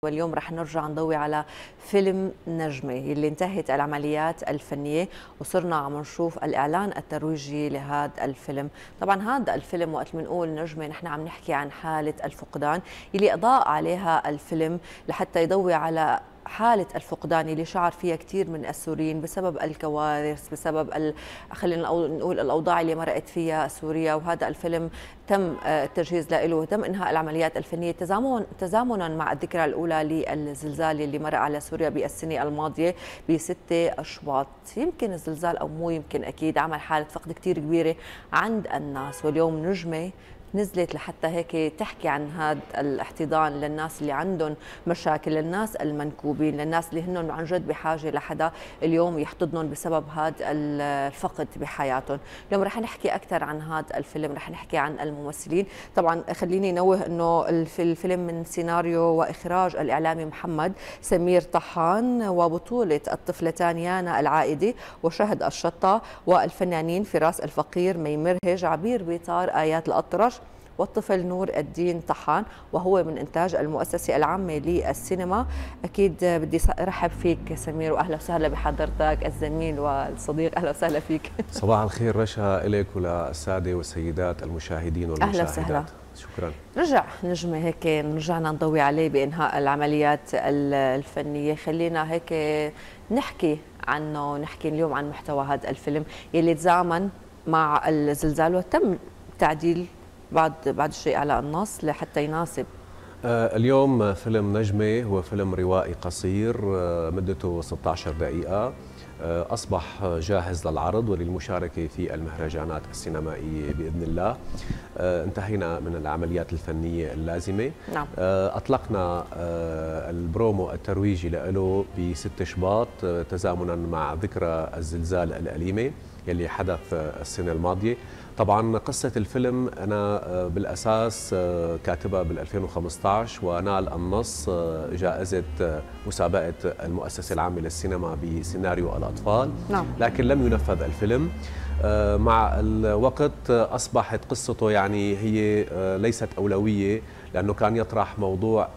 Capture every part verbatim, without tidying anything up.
واليوم رح نرجع نضوي على فيلم نجمة اللي انتهت العمليات الفنية وصرنا عم نشوف الإعلان الترويجي لهذا الفيلم. طبعا هذا الفيلم وقت بنقول نجمة نحن عم نحكي عن حالة الفقدان اللي أضاء عليها الفيلم لحتى يضوي على حالة الفقدان اللي شعر فيها كثير من السوريين بسبب الكوارث، بسبب ال... خلينا نقول الأوضاع اللي مرقت فيها سوريا. وهذا الفيلم تم التجهيز له وتم إنهاء العمليات الفنية تزامن تزامنا مع الذكرى الأولى للزلزال اللي مر على سوريا بالسنة الماضية ب ستة أشواط. يمكن الزلزال أو مو يمكن أكيد عمل حالة فقد كثير كبيرة عند الناس، واليوم نجمة نزلت لحتى هيك تحكي عن هذا الاحتضان للناس اللي عندهم مشاكل، للناس المنكوبين، للناس اللي هن عن جد بحاجه لحدا اليوم يحتضنهم بسبب هذا الفقد بحياتهم. اليوم رح نحكي اكثر عن هذا الفيلم، رح نحكي عن الممثلين. طبعا خليني نوه انه الفيلم من سيناريو واخراج الاعلامي محمد سمير طحان، وبطوله الطفلتان يانا العائدي وشهد الشطه، والفنانين فراس الفقير، مي مرهج، عبير بيطار، ايات الأطرش، والطفل نور الدين طحان، وهو من إنتاج المؤسسة العامة للسينما. أكيد بدي أرحب فيك سمير، وأهلا وسهلا بحضرتك الزميل والصديق. أهلا وسهلا فيك. صباح الخير رشا إليك وللسادة والسيدات المشاهدين والمشاهدات. أهلا وسهلا. شكرا. رجع نجمة هيك رجعنا نضوي عليه بإنهاء العمليات الفنية، خلينا هيك نحكي عنه، نحكي اليوم عن محتوى هذا الفيلم يلي تزامن مع الزلزال وتم تعديل بعد بعد الشيء على النص لحتى يناسب. آه اليوم فيلم نجمة هو فيلم روائي قصير آه مدته ستة عشر دقيقة، آه أصبح جاهز للعرض وللمشاركة في المهرجانات السينمائية بإذن الله. آه انتهينا من العمليات الفنية اللازمة. نعم. آه أطلقنا آه البرومو الترويجي له بستة شباط آه تزامنا مع ذكرى الزلزال الأليمة يلي حدث السنة الماضية. طبعا قصة الفيلم أنا بالأساس كاتبها بال ألفين وخمسة عشر ونال النص جائزة مسابقة المؤسسة العامة للسينما بسيناريو الأطفال. نعم. لكن لم ينفذ الفيلم. مع الوقت أصبحت قصته يعني هي ليست أولوية، لأنه كان يطرح موضوع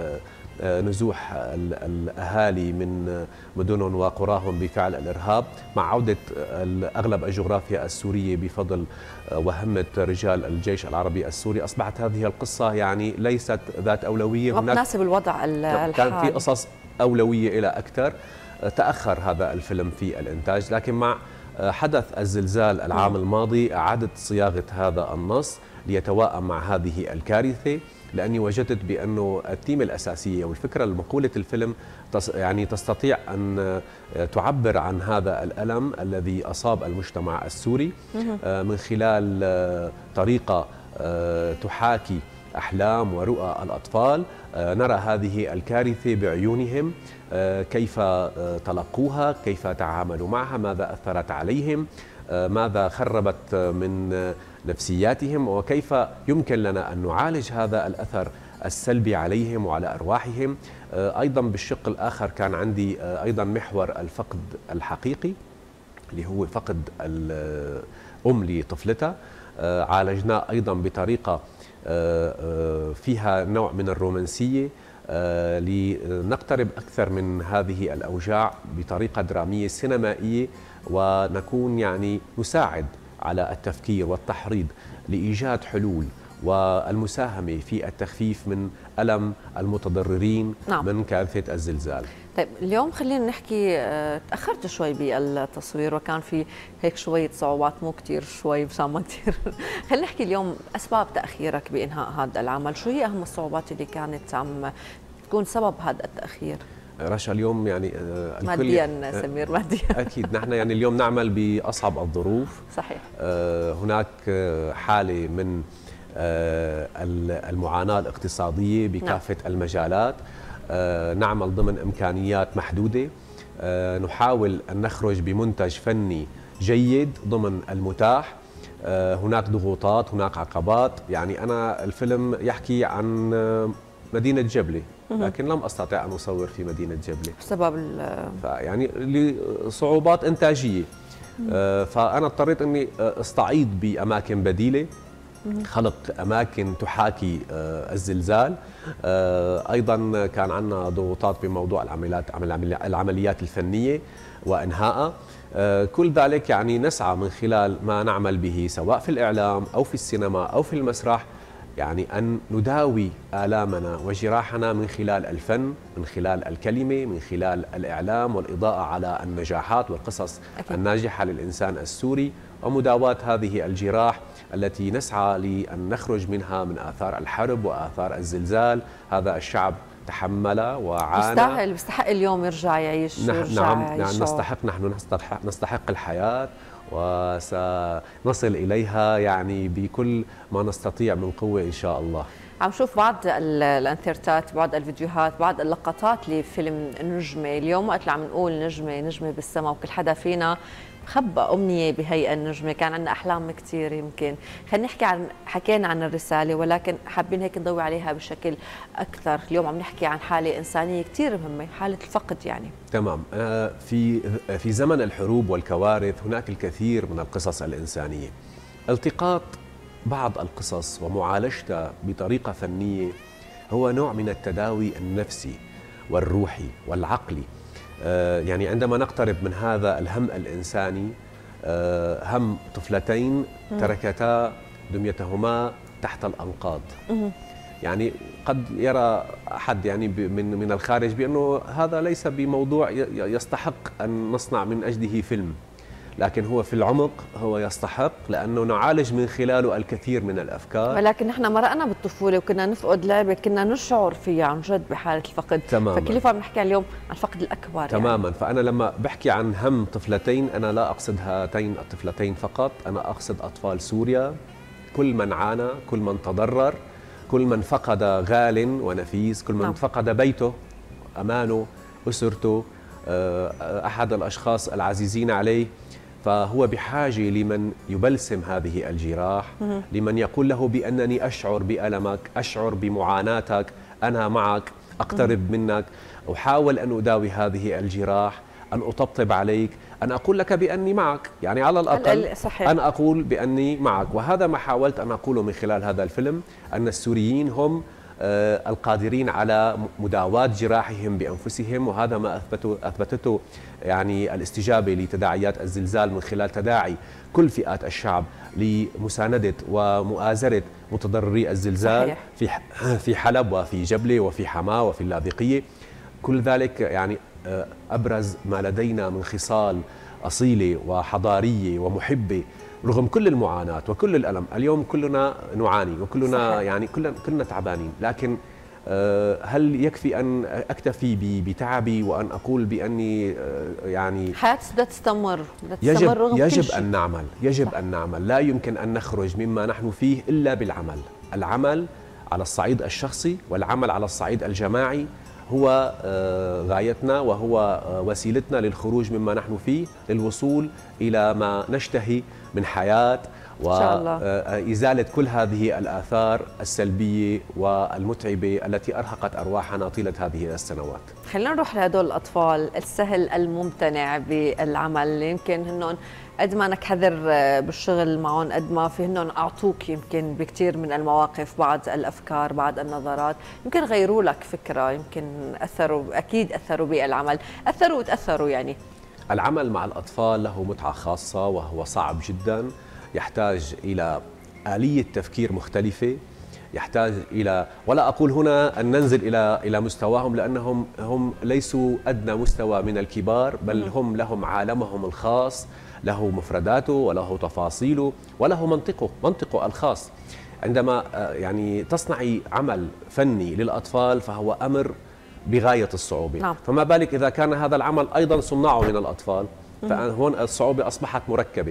نزوح الأهالي من مدنهم وقراهم بفعل الإرهاب مع عودة أغلب الجغرافيا السورية بفضل وهمة رجال الجيش العربي السوري. أصبحت هذه القصة يعني ليست ذات أولوية، هناك تناسب الوضع الحالي. كان في قصص أولوية إلى أكثر. تأخر هذا الفيلم في الإنتاج، لكن مع حدث الزلزال العام الماضي أعادت صياغة هذا النص ليتواءم مع هذه الكارثة، لأني وجدت بأنه التيمة الأساسية والفكرة المقولة الفيلم يعني تستطيع أن تعبر عن هذا الألم الذي أصاب المجتمع السوري من خلال طريقة تحاكي أحلام ورؤى الأطفال. نرى هذه الكارثة بعيونهم، كيف تلقوها، كيف تعاملوا معها، ماذا أثرت عليهم، ماذا خربت من نفسياتهم، وكيف يمكن لنا أن نعالج هذا الأثر السلبي عليهم وعلى أرواحهم. أيضا بالشق الآخر كان عندي أيضا محور الفقد الحقيقي اللي هو فقد الأم لطفلتها. عالجناه أيضا بطريقة فيها نوع من الرومانسية لنقترب أكثر من هذه الأوجاع بطريقة درامية سينمائية، ونكون يعني نساعد على التفكير والتحريض لإيجاد حلول والمساهمة في التخفيف من ألم المتضررين. نعم. من كارثة الزلزال. طيب اليوم خلينا نحكي، تأخرت شوي بالتصوير وكان في هيك شوية صعوبات، مو كتير شوي مشان ما كتير. خلينا نحكي اليوم أسباب تأخيرك بإنهاء هذا العمل، شو هي أهم الصعوبات اللي كانت عم تكون سبب هذا التأخير؟ رشا اليوم يعني ماديا سمير ماديا أكيد نحن يعني اليوم نعمل بأصعب الظروف. صحيح. هناك حالة من المعاناة الاقتصادية بكافة نعم. المجالات. نعمل ضمن إمكانيات محدودة، نحاول أن نخرج بمنتج فني جيد ضمن المتاح. هناك ضغوطات، هناك عقبات. يعني أنا الفيلم يحكي عن مدينة جبلة، لكن لم أستطع أن أصور في مدينة جبلة بسبب يعني لصعوبات إنتاجية. فأنا اضطريت أني استعيض بأماكن بديلة خلق أماكن تحاكي الزلزال. أيضا كان عندنا ضغوطات بموضوع العمليات العمليات الفنية وإنهائها. كل ذلك يعني نسعى من خلال ما نعمل به سواء في الإعلام أو في السينما أو في المسرح، يعني أن نداوي آلامنا وجراحنا من خلال الفن، من خلال الكلمة، من خلال الإعلام والإضاءة على النجاحات والقصص أكيد. الناجحة للإنسان السوري، ومداواة هذه الجراح التي نسعى لأن نخرج منها من آثار الحرب وآثار الزلزال. هذا الشعب تحمل وعانى، يستاهل، يستحق اليوم يرجع يعيش. نح يرجع نعم يعيش. نعم نستحق، نحن نستحق, نستحق الحياة، وسنصل إليها يعني بكل ما نستطيع من قوة إن شاء الله. عم شوف بعض الانثيرتات، بعض الفيديوهات، بعض اللقطات لفيلم نجمة. اليوم وقت اللي عم نقول نجمة نجمة بالسماء، وكل حدا فينا خبى أمنية بهيئة النجمة، كان عندنا أحلام كثير. يمكن خلينا نحكي عن، حكينا عن الرسالة ولكن حابين هيك نضوي عليها بشكل أكثر. اليوم عم نحكي عن حالة إنسانية كثير مهمة، حالة الفقد يعني. تمام. في في زمن الحروب والكوارث هناك الكثير من القصص الإنسانية. التقاط بعض القصص ومعالجتها بطريقة فنية هو نوع من التداوي النفسي والروحي والعقلي. يعني عندما نقترب من هذا الهم الإنساني، هم طفلتين تركتا دميتهما تحت الأنقاض، يعني قد يرى أحد يعني من من الخارج بأنه هذا ليس بموضوع يستحق أن نصنع من أجله فيلم، لكن هو في العمق هو يستحق، لأنه نعالج من خلاله الكثير من الأفكار. ولكن نحن مرقنا بالطفولة وكنا نفقد لعبة كنا نشعر فيها عن جد بحالة الفقد. تماما. فكيف عم نحكي اليوم عن الفقد الأكبر تماما يعني. فأنا لما بحكي عن هم طفلتين أنا لا أقصد هاتين الطفلتين فقط، أنا أقصد أطفال سوريا، كل من عانى، كل من تضرر، كل من فقد غال ونفيس، كل من نعم. فقد بيته، أمانه، أسرته، أحد الأشخاص العزيزين عليه، فهو بحاجة لمن يبلسم هذه الجراح، لمن يقول له بأنني أشعر بألمك، أشعر بمعاناتك، أنا معك، أقترب منك، أحاول أن أداوي هذه الجراح، أن أطبطب عليك، أن أقول لك بأني معك، يعني على الأقل صحيح. أن أقول بأني معك. وهذا ما حاولت أن أقوله من خلال هذا الفيلم، أن السوريين هم القادرين على مداواة جراحهم بأنفسهم، وهذا ما أثبته أثبتته يعني الاستجابة لتداعيات الزلزال من خلال تداعي كل فئات الشعب لمساندة ومؤازرة متضرري الزلزال في في حلب وفي جبلة وفي حماة وفي اللاذقية. كل ذلك يعني أبرز ما لدينا من خصال أصيلة وحضارية ومحبة رغم كل المعاناة وكل الألم. اليوم كلنا نعاني وكلنا صحيح. يعني كلنا كلنا تعبانين، لكن هل يكفي أن أكتفي بتعبي وأن أقول بأني يعني حياة بدها تستمر، يجب رغم يجب كل أن نعمل، يجب صح. أن نعمل، لا يمكن أن نخرج مما نحن فيه إلا بالعمل. العمل على الصعيد الشخصي والعمل على الصعيد الجماعي هو غايتنا وهو وسيلتنا للخروج مما نحن فيه، للوصول إلى ما نشتهي من حياة وإزالة كل هذه الآثار السلبية والمتعبة التي أرهقت أرواحنا طيلة هذه السنوات. خلينا نروح لهدول الأطفال السهل الممتنع بالعمل، يمكن هنن قد ما انك حذر بالشغل معهم قد ما في هنن اعطوك يمكن بكثير من المواقف بعض الافكار، بعض النظرات، يمكن غيروا لك فكره، يمكن اثروا، اكيد اثروا بالعمل، اثروا وتاثروا يعني. العمل مع الاطفال له متعه خاصه وهو صعب جدا، يحتاج الى آلية تفكير مختلفه، يحتاج الى، ولا اقول هنا ان ننزل الى الى مستواهم لانهم هم ليسوا ادنى مستوى من الكبار، بل هم لهم عالمهم الخاص، له مفرداته وله تفاصيله وله منطقه منطقه الخاص. عندما يعني تصنعي عمل فني للأطفال فهو أمر بغاية الصعوبة، نعم. فما بالك إذا كان هذا العمل أيضا صناعه من الأطفال، فهون الصعوبة أصبحت مركبة.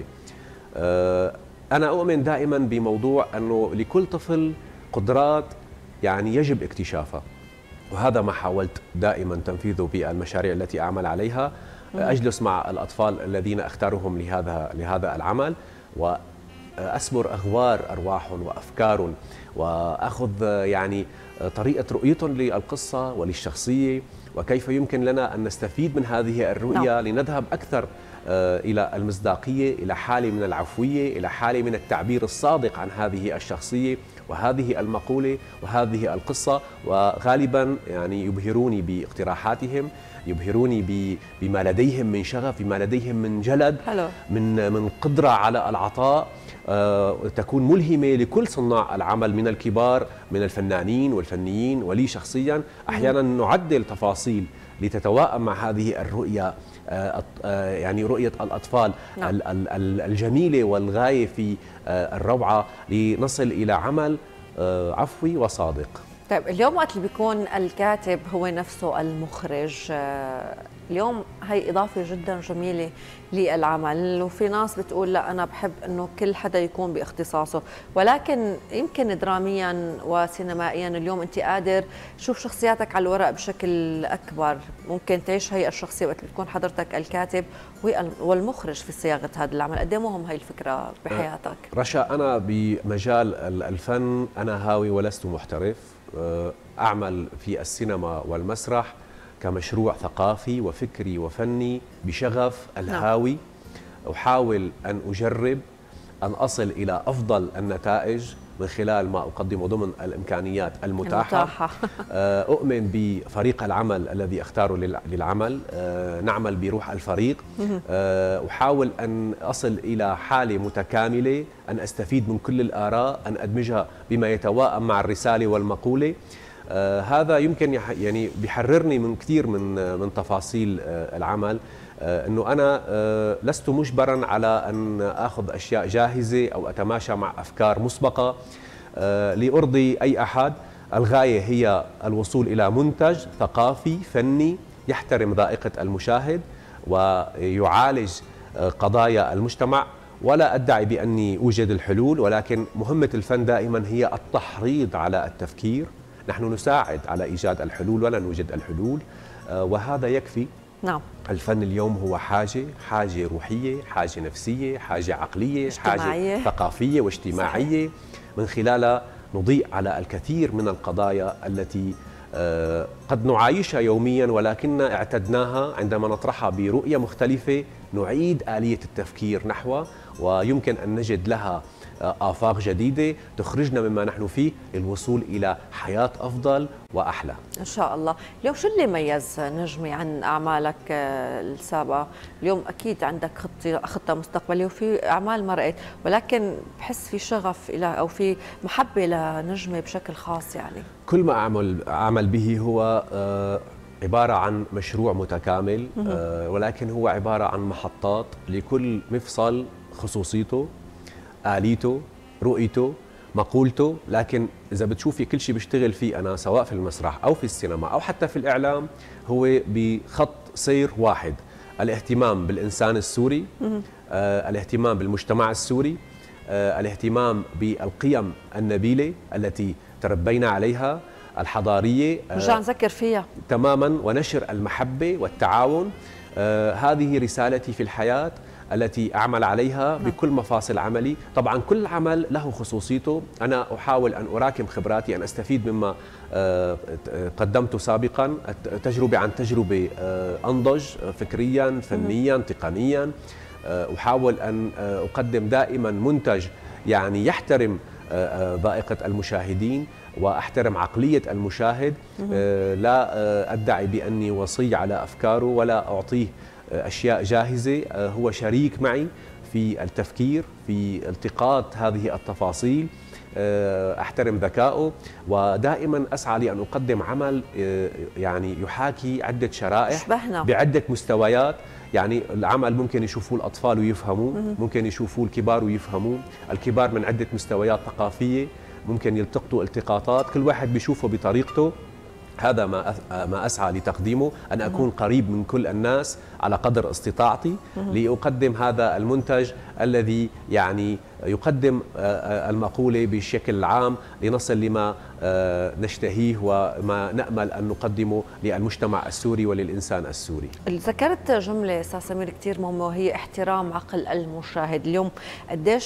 أنا أؤمن دائما بموضوع أنه لكل طفل قدرات يعني يجب اكتشافها، وهذا ما حاولت دائما تنفيذه بالمشاريع التي أعمل عليها. أجلس مع الأطفال الذين أختارهم لهذا لهذا العمل أسبر أغوار أرواحهم وأفكارهم، وأخذ يعني طريقة رؤيتهم للقصة وللشخصية، وكيف يمكن لنا أن نستفيد من هذه الرؤية لنذهب أكثر إلى المصداقية، إلى حالة من العفوية، إلى حالة من التعبير الصادق عن هذه الشخصية وهذه المقولة وهذه القصة. وغالبا يعني يبهروني باقتراحاتهم، يبهروني بما لديهم من شغف، بما لديهم من جلد، حلو. من من قدرة على العطاء أه تكون ملهمة لكل صناع العمل من الكبار من الفنانين والفنيين ولي شخصيا. أحيانا نعدل تفاصيل لتتواءم مع هذه الرؤية، أه أه يعني رؤية الأطفال نعم. الجميلة والغاية في أه الروعة، لنصل إلى عمل أه عفوي وصادق. طيب اليوم وقت اللي بيكون الكاتب هو نفسه المخرج، اليوم هي إضافة جدا جميلة للعمل، وفي ناس بتقول لا أنا بحب أنه كل حدا يكون باختصاصه، ولكن يمكن دراميا وسينمائيا اليوم أنت قادر تشوف شخصياتك على الورق بشكل أكبر، ممكن تعيش هي الشخصية وقت بتكون حضرتك الكاتب والمخرج في صياغة هذا العمل. قد ايه مهم هي الفكرة بحياتك؟ رشا، أنا بمجال الفن أنا هاوي ولست محترف، أعمل في السينما والمسرح كمشروع ثقافي وفكري وفني بشغف الهاوي. أحاول أن أجرب أن أصل إلى أفضل النتائج من خلال ما أقدمه ضمن الإمكانيات المتاحة, المتاحة. أؤمن بفريق العمل الذي أختاره للعمل، نعمل بروح الفريق. أحاول أن أصل إلى حالة متكاملة، أن أستفيد من كل الآراء، أن أدمجها بما يتواءم مع الرسالة والمقولة. هذا يمكن يعني بيحررني من كثير من من تفاصيل العمل، أنه أنا لست مجبرا على أن أخذ أشياء جاهزة أو أتماشى مع أفكار مسبقة لأرضي أي أحد. الغاية هي الوصول إلى منتج ثقافي فني يحترم ذائقة المشاهد ويعالج قضايا المجتمع. ولا أدعي بأني أوجد الحلول، ولكن مهمة الفن دائما هي التحريض على التفكير. نحن نساعد على إيجاد الحلول ولا نوجد الحلول، وهذا يكفي. نعم. الفن اليوم هو حاجة حاجة روحية، حاجة نفسية، حاجة عقلية، اجتماعية. حاجة ثقافية واجتماعية. صحيح. من خلالها نضيء على الكثير من القضايا التي قد نعايشها يوميا، ولكن اعتدناها عندما نطرحها برؤية مختلفة نعيد آلية التفكير نحوها، ويمكن أن نجد لها آفاق جديدة تخرجنا مما نحن فيه للوصول إلى حياة أفضل وأحلى إن شاء الله. اليوم شو اللي ميز نجمي عن أعمالك السابقة؟ اليوم أكيد عندك خطة خطة مستقبلية وفي أعمال مرقت، ولكن بحس في شغف إلى أو في محبة لنجمي بشكل خاص. يعني كل ما أعمل أعمل به هو عبارة عن مشروع متكامل، ولكن هو عبارة عن محطات لكل مفصل خصوصيته، آليته، رؤيته، مقولته. لكن إذا بتشوفي كل شيء بشتغل فيه أنا سواء في المسرح أو في السينما أو حتى في الإعلام هو بخط سير واحد: الاهتمام بالإنسان السوري، آه، الاهتمام بالمجتمع السوري، آه، الاهتمام بالقيم النبيلة التي تربينا عليها الحضارية، نرجع آه نذكر فيها تماما، ونشر المحبة والتعاون. آه هذه رسالتي في الحياة التي أعمل عليها بكل مفاصل عملي. طبعا كل عمل له خصوصيته، أنا أحاول أن أراكم خبراتي، أن أستفيد مما قدمته سابقا، تجربة عن تجربة، أنضج فكريا فنيا تقنيا. أحاول أن أقدم دائما منتج يعني يحترم ذائقة المشاهدين وأحترم عقلية المشاهد. لا أدعي بأني وصي على أفكاره ولا أعطيه أشياء جاهزة، هو شريك معي في التفكير في التقاط هذه التفاصيل. أحترم ذكائه ودائما أسعى لأن أقدم عمل يعني يحاكي عدة شرائح شبهنا. بعدة مستويات. يعني العمل ممكن يشوفوه الأطفال ويفهموه، ممكن يشوفوه الكبار ويفهموه، الكبار من عدة مستويات ثقافية ممكن يلتقطوا التقاطات، كل واحد بيشوفه بطريقته. هذا ما ما أسعى لتقديمه، أن أكون قريب من كل الناس على قدر استطاعتي لأقدم هذا المنتج الذي يعني يقدم المقولة بشكل عام لنصل لما نشتهيه وما نأمل أن نقدمه للمجتمع السوري وللإنسان السوري. ذكرت جملة أستاذ سمير كثير مهمة وهي احترام عقل المشاهد. اليوم قديش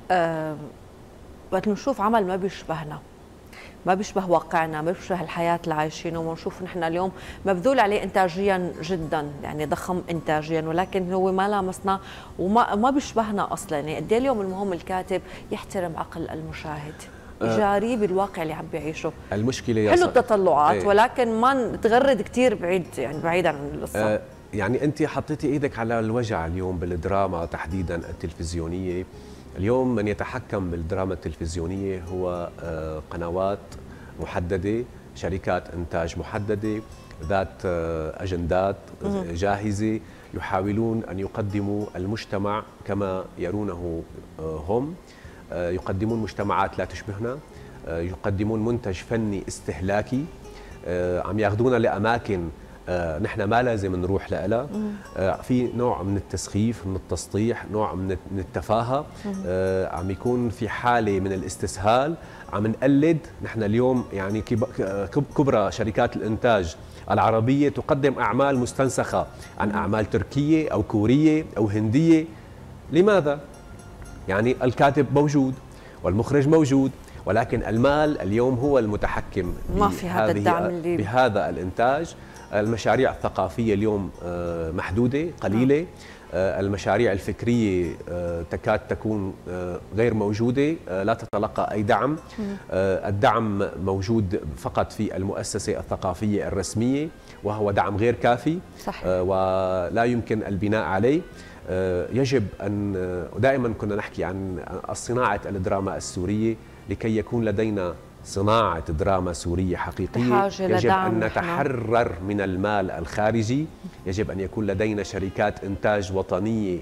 أه وقت نشوف عمل ما بيشبهنا، ما بيشبه واقعنا، ما بيشبه الحياة اللي عايشينه، ونشوف نحن اليوم مبذول عليه إنتاجيا جدا، يعني ضخم إنتاجيا، ولكن هو ما لامسنا وما ما بيشبهنا أصلا. يعني قد ايه اليوم المهم الكاتب يحترم عقل المشاهد، يجاريه بالواقع اللي عم بيعيشه. المشكلة يا حلو التطلعات ايه؟ ولكن ما نتغرد كثير بعيد، يعني بعيد عن القصة. أه يعني أنت حطيتي إيدك على الوجع اليوم بالدراما تحديدا التلفزيونية. اليوم من يتحكم بالدراما التلفزيونية هو قنوات محددة، شركات إنتاج محددة، ذات أجندات جاهزة، يحاولون أن يقدموا المجتمع كما يرونه هم. يقدمون مجتمعات لا تشبهنا، يقدمون منتج فني استهلاكي، عم ياخذونا لأماكن آه، نحن ما لازم نروح لها. آه، في نوع من التسخيف، من التسطيح، نوع من من التفاهه، آه، عم يكون في حاله من الاستسهال، عم نقلد. نحن اليوم يعني كبرى شركات الانتاج العربيه تقدم اعمال مستنسخه عن اعمال تركيه او كوريه او هنديه. لماذا؟ يعني الكاتب موجود والمخرج موجود، ولكن المال اليوم هو المتحكم ما في هذا الدعم اللي بهذا الانتاج. المشاريع الثقافية اليوم محدودة قليلة، المشاريع الفكرية تكاد تكون غير موجودة، لا تتلقى أي دعم. الدعم موجود فقط في المؤسسة الثقافية الرسمية، وهو دعم غير كافي. صحيح. ولا يمكن البناء عليه. يجب أن، دائما كنا نحكي عن صناعة الدراما السورية، لكي يكون لدينا صناعة دراما سورية حقيقية يجب أن نتحرر من المال الخارجي. يجب أن يكون لدينا شركات إنتاج وطنية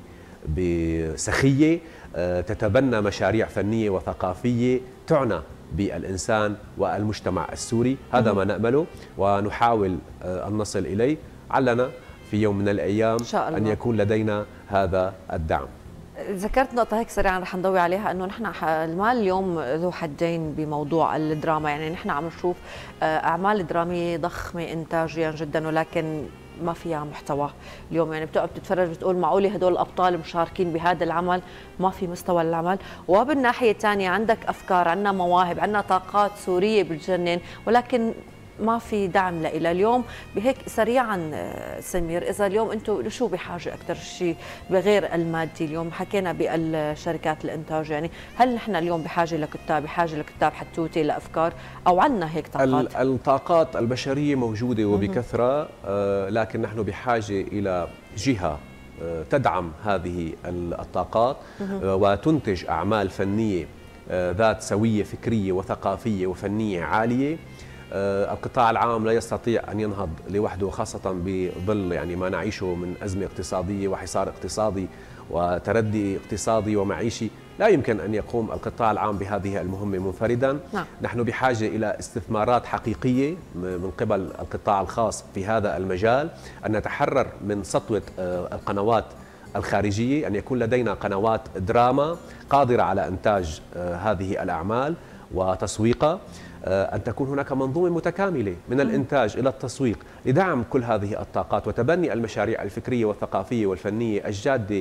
بسخية تتبنى مشاريع فنية وثقافية تعنى بالإنسان والمجتمع السوري. هذا ما نأمله ونحاول أن نصل إليه. علنا في يوم من الأيام أن يكون لدينا هذا الدعم. ذكرت نقطة هيك سريعا رح نضوي عليها، انه نحن المال اليوم ذو حدين بموضوع الدراما. يعني نحن عم نشوف اعمال درامية ضخمة انتاجيا جدا، ولكن ما فيها محتوى اليوم. يعني بتقعد بتتفرج بتقول معقولة هدول الابطال مشاركين بهذا العمل؟ ما في مستوى العمل. وبالناحية الثانية عندك افكار، عندنا مواهب، عندنا طاقات سورية بتجنن، ولكن ما في دعم لها اليوم. بهيك سريعا سمير، اذا اليوم انتم لشو بحاجه اكثر شيء بغير المادي؟ اليوم حكينا بالشركات الانتاج، يعني هل نحن اليوم بحاجه لكتاب، بحاجه لكتاب حتوتي لافكار، او عندنا هيك طاقات؟ الطاقات البشريه موجوده وبكثره، لكن نحن بحاجه الى جهه تدعم هذه الطاقات وتنتج اعمال فنيه ذات سويه فكريه وثقافيه وفنيه عاليه. القطاع العام لا يستطيع أن ينهض لوحده، خاصة بظل يعني ما نعيشه من أزمة اقتصادية وحصار اقتصادي وتردي اقتصادي ومعيشي. لا يمكن أن يقوم القطاع العام بهذه المهمة منفردا. نعم. نحن بحاجة إلى استثمارات حقيقية من قبل القطاع الخاص في هذا المجال، أن نتحرر من سطوة القنوات الخارجية، أن يكون لدينا قنوات دراما قادرة على إنتاج هذه الأعمال وتسويقها، أن تكون هناك منظومة متكاملة من الإنتاج إلى التسويق لدعم كل هذه الطاقات وتبني المشاريع الفكرية والثقافية والفنية الجادة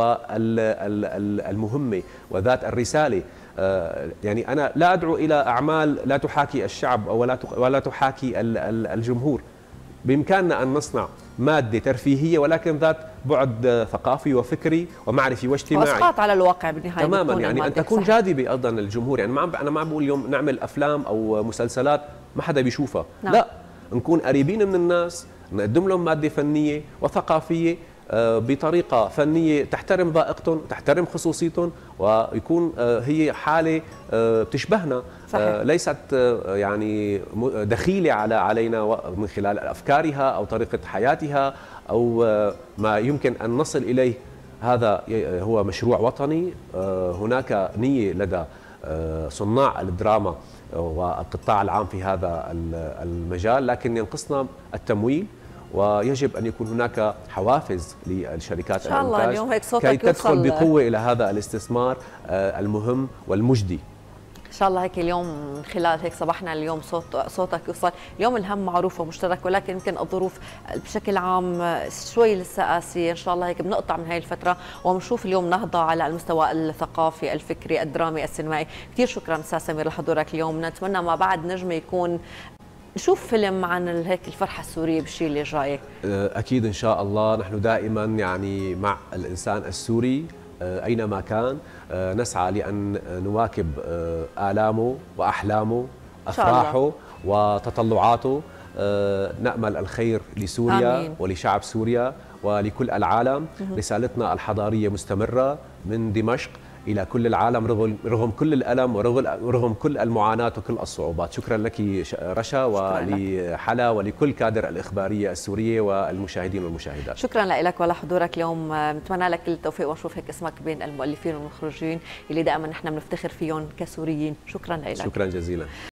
والمهمة وذات الرسالة. يعني أنا لا أدعو إلى أعمال لا تحاكي الشعب ولا تحاكي الجمهور. بإمكاننا أن نصنع مادة ترفيهية ولكن ذات بعد ثقافي وفكري ومعرفي واجتماعي واسقاط على الواقع بالنهاية تماما. يعني أن تكون جاذبة أيضا للجمهور. يعني ما أنا ما بقول اليوم نعمل أفلام أو مسلسلات ما حدا بيشوفها. نعم. لا، نكون قريبين من الناس، نقدم لهم مادة فنية وثقافية بطريقة فنية تحترم ذائقتهم، تحترم خصوصيتهم، ويكون هي حالة بتشبهنا. صحيح. ليست يعني دخيلة على علينا من خلال أفكارها أو طريقة حياتها أو ما يمكن أن نصل إليه. هذا هو مشروع وطني. هناك نية لدى صناع الدراما والقطاع العام في هذا المجال، لكن ينقصنا التمويل، ويجب أن يكون هناك حوافز للشركات الإنتاج كي تدخل بقوة إلى هذا الاستثمار المهم والمجدي. ان شاء الله هيك اليوم من خلال هيك صباحنا اليوم صوت صوتك يوصل. اليوم الهم معروف ومشترك، ولكن يمكن الظروف بشكل عام شوي لسه قاسيه. ان شاء الله هيك بنقطع من هاي الفتره وبنشوف اليوم نهضه على المستوى الثقافي الفكري الدرامي السينمائي. كثير شكرا استاذ سمير لحضورك اليوم. نتمنى ما بعد نجمه يكون نشوف فيلم عن هيك الفرحه السوريه بالشيء اللي جاي. اكيد ان شاء الله. نحن دائما يعني مع الانسان السوري اينما كان، نسعى لان نواكب آلامه واحلامه، افراحه وتطلعاته. نأمل الخير لسوريا آمين. ولشعب سوريا ولكل العالم. رسالتنا الحضاريه مستمره من دمشق إلى كل العالم رغم رغم كل الألم ورغم كل المعاناة وكل الصعوبات. شكرا لك رشا ولحلا ولكل كادر الإخبارية السورية والمشاهدين والمشاهدات. شكرا لك ولحضورك اليوم. نتمنى لك كل التوفيق ونشوف هيك اسمك بين المؤلفين والمخرجين اللي دائما نحن بنفتخر فيهم كسوريين. شكرا لك. شكرا جزيلا.